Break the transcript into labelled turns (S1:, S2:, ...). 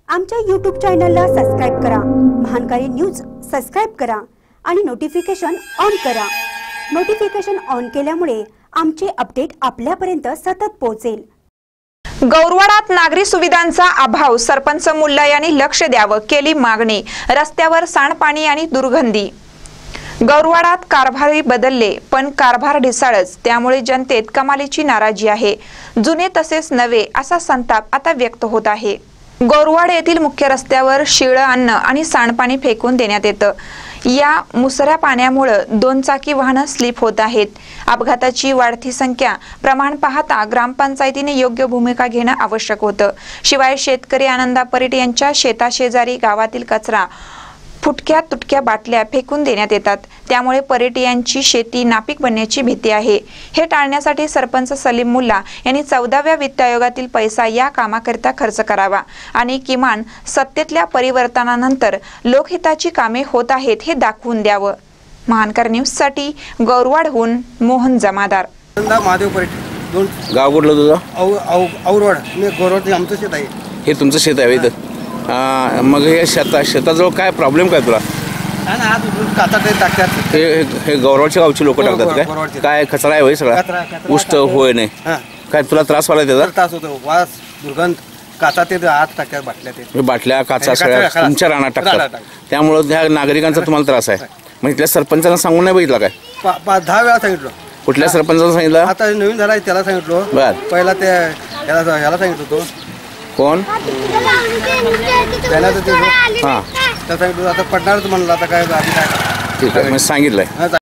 S1: आमच्या YouTube चॅनलला subscribe करा, महानकारी न्यूज सबस्क्राइब करा आणि नोटिफिकेशन ऑन करा। नोटिफिकेशन ऑन केल्यामुळे आमचे अपडेट आपल्यापर्यंत सतत पोहोचेल।
S2: गौरवाडात नागरी सुविधांचा अभाव, सरपंच मुल्ला यांनी लक्ष द्यावं, केली मागणी। रस्त्यावर सांडपाणी आणि दुर्गंधी। गौरवाडात कारभारी बदलले पण कारभार ढिसाळच, त्यामुळे जनतेत कमालीची नाराजी आहे। जुने तसेच नवे असा संताप आता व्यक्त होत आहे। गौरवाड येथील मुख्य रस्त्यावर शिळं अन्न आणि सांडपाणी फेकून देण्यात येतं। या मुसऱ्या पाण्यामुळे दोन चाकी वाहनं स्लिप होत आहेत। अपघाताची वाढती संख्या प्रमाण पाहता ग्रामपंचायतीने योग्य भूमिका घेणं आवश्यक होतं। शिवाय शेतकरी आनंदा परीट यांच्या शेताशेजारी गावातील कचरा, फुटक्या तुटक्या बाटल्या फेकून देण्यात येतात, त्यामुळे परीट यांची शेती नापीक बनण्याची भीती आहे। हे टाळण्यासाठी सरपंच सलीम मुल्ला यांनी 14व्या वित्त आयोगातील पैसा या कामाकरिता खर्च करावा आणि किमान सत्तेतल्या परिवर्तनानंतर लोकहिताची कामे होत आहेत हे दाखवून द्यावं। महानकर न्यूज साठी गौरवाडहून मोहन जमादार।
S3: महादेव परीट दोन
S4: गाव कुठलं तुझं?
S3: औरवाड। मी गौरवाड आमचं शेत आहे।
S4: हे तुमचं शेत आहे इथं? मग हे शेताजवळ काय प्रॉब्लेम काय तुला?
S3: काचा टाकतात
S4: हे गौरवाडच्या गावची लोक टाकतात काय कचरा आहे होय सगळा? उष्ट होय नाही काय तुला त्रास व्हायला त्याचा?
S3: त्रास होतो, वास दुर्गंध, काचा ते आत टाकतात, बाटल्या ते
S4: बाटल्या काचा सगळ्या तुमच्या रानात टाकतात, त्यामुळे त्या नागरिकांचा तुम्हाला त्रास आहे। मग इथल्या सरपंचांना सांगून नाही बघितला काय?
S3: 10 वेळा सांगितलं।
S4: कुठल्या सरपंचाला सांगितलं?
S3: आता नवीन झाला त्याला सांगितलं।
S4: बर,
S3: पहिला ते याला सांगितलं होतो।
S4: कोण?
S3: हां, त्या सांगितलं आता पडणारच म्हणलं, आता काय
S4: ठीक आहे, मी सांगितलंय।